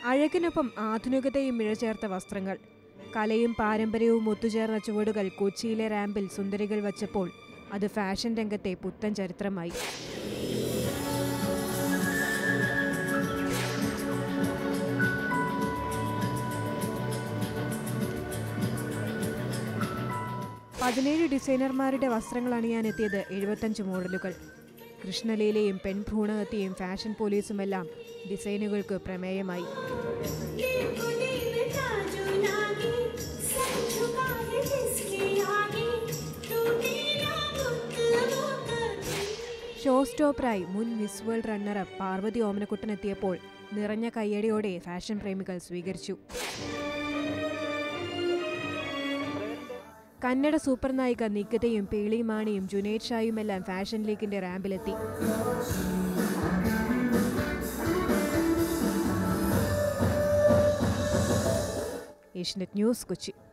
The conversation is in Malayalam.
അഴകിനൊപ്പം ആധുനികതയും ഇഴചേർത്ത വസ്ത്രങ്ങൾ, കലയും പാരമ്പര്യവും ഒത്തുചേർന്ന ചുവടുകൾ കൊച്ചിയിലെ റാമ്പിൽ സുന്ദരികൾ വച്ചപ്പോൾ അത് ഫാഷൻ രംഗത്തെ പുത്തൻ ചരിത്രമായി. പതിനേഴ് ഡിസൈനർമാരുടെ വസ്ത്രങ്ങൾ അണിയാനെത്തിയത് 75 മോഡലുകൾ. കൃഷ്ണലീലയും പെൺഭ്രൂണഹത്യയും ഫാഷൻ പോലീസുമെല്ലാം ഡിസൈനുകൾക്ക് പ്രമേയമായി. ഷോ സ്റ്റോപ്പറായി മുൻ മിസ് വേൾഡ് റണ്ണറപ്പ് പാർവതി ഓമനക്കുട്ടനെത്തിയപ്പോൾ നിറഞ്ഞ കയ്യടിയോടെ ഫാഷൻ പ്രേമികൾ സ്വീകരിച്ചു. കന്നഡ സൂപ്പർ നായിക നികിതയും പേളി മാണിയും ജുനൈദ് ഷായുമെല്ലാം ഫാഷൻ ലീഗിന്റെ റാമ്പിലെത്തി. ഏഷ്യനെറ്റ് ന്യൂസ്, കൊച്ചി.